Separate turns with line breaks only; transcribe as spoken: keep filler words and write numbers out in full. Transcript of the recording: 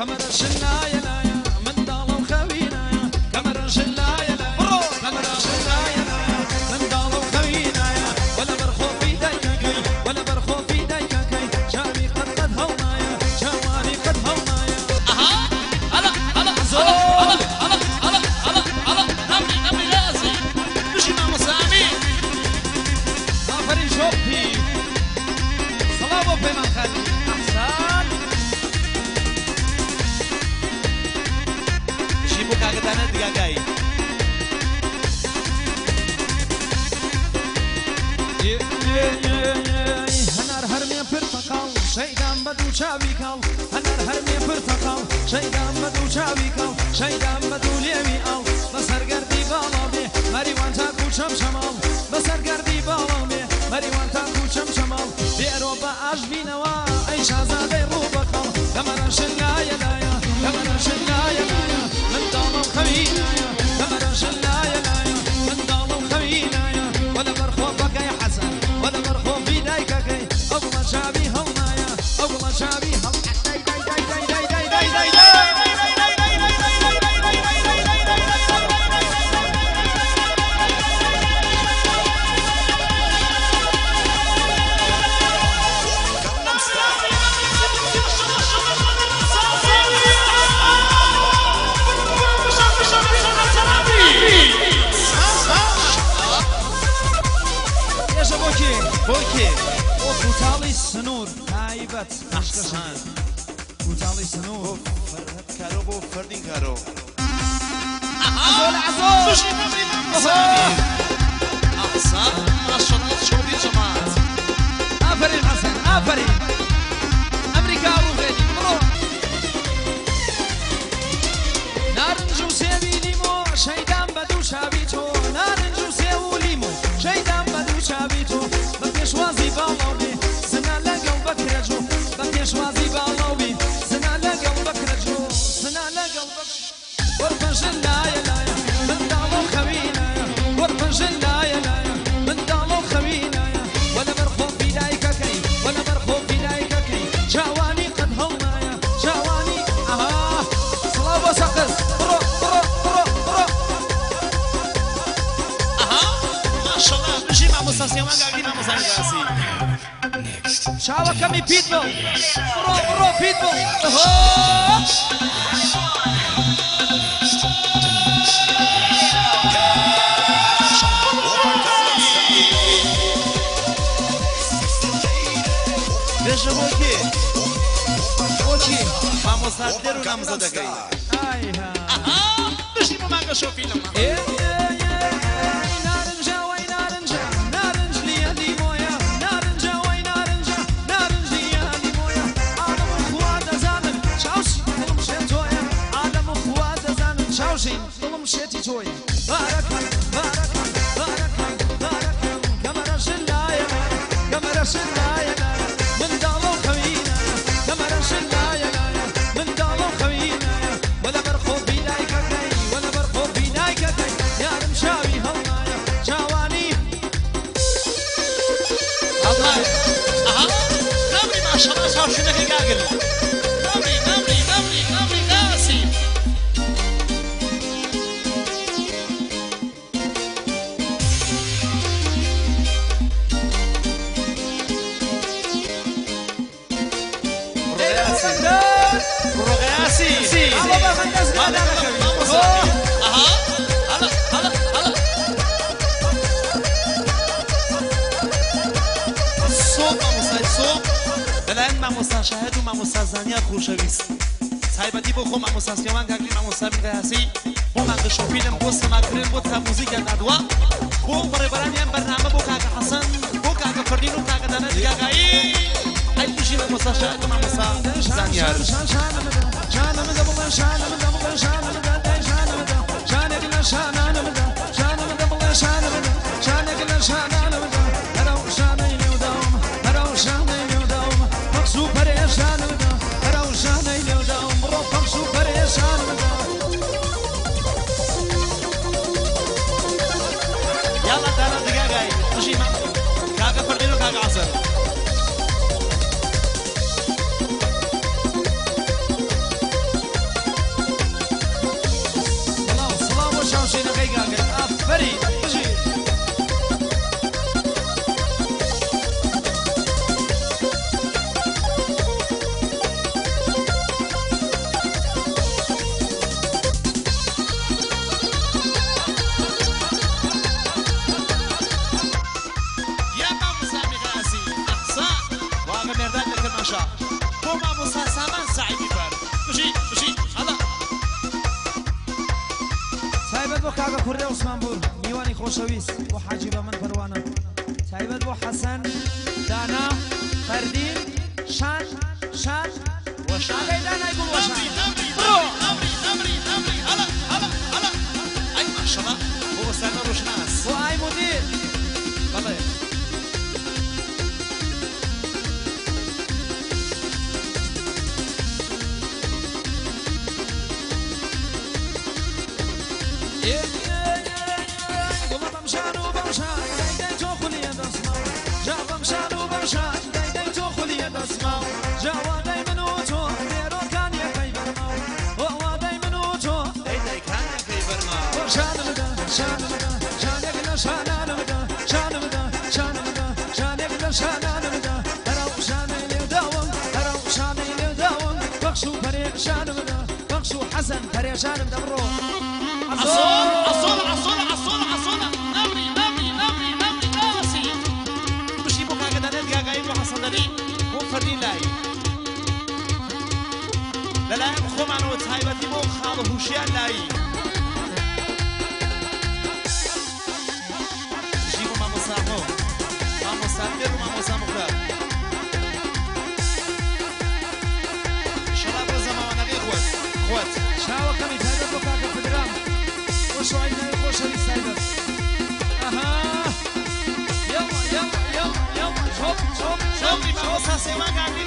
Ciao kami Pitbull. Bro, bro, Pitbull. Oh.
Veja o aqui. Aqui. Vamos a ter o nome da gay.
Ai,
ah. Deixa eu manga show filho. شاهد و ماموسا زنی خوشویست سایبتی بخو ماموسا سیمان گلی ماموسا بیگاسی بو من شوفیلم بو سماکرین بو تا موزیک ندوا بو برای برامیم برنامه بو کاغ حسن بو کاغ فردین و کاغ دانه دیگایی ای بیشی ماموسا شاهد و ماموسا زنیار
کوڕێ عوسمانپور میوانی خۆشەویست بۆ حاجی بە من پەروانە تایبەت بۆ حەسەن دانا فەردین شان شان
وشان
ئەگەی دانای گوڵ وەشان
بڕۆ ئەمری ئەمری ئەمری هەلا هەلا هەلا ئەی ماشەڵا بۆ وەستانە ڕۆژناس
بۆ ئای مدیر
بەڵێ
گوڵە بەمشان و بەمشان دەیدەی تۆ خولیە دەسماو جا بەمشان و بەمشان دەیدەی تۆ خولیە دەسماو جاوادەی من و تۆ لێرۆکان یەکەی بەرماو وەوادەی من و تۆ
دەیدەیکان یەکەی بەرما
شانم بدە شانم بدە شانێک لە شانانم بدە شانم بدە شانم بدە شانێک لە شانانم بدە هەرەو شانەی لێداوم هەرەو شانەی لێداوم بەخش و پەرێشانم بدە بەخش و حەسەن پەرێشانم دە بڕۆ
عصول عصول عصول عصول عصول نمري نمري نمري نمري ناسي مشي بو كاكا دانت كاكا يبو حسن داني بو فردين لاي للاي بخو معنو تايبتي بو خال هوشيان لاي مشي بو مامو سامو مامو سامير ومامو سامو كلاب شراب رزا موانا غير خوات خوات
شاوە کەمی تایبەت بۆ کاکە فدرام بۆ شوایدنەوەی خۆشەویست تایبەت ئەها یەڵا یەڵا یەڵا یەڵا چۆپ چۆپ
شوقي مامو ساسي ما قاعد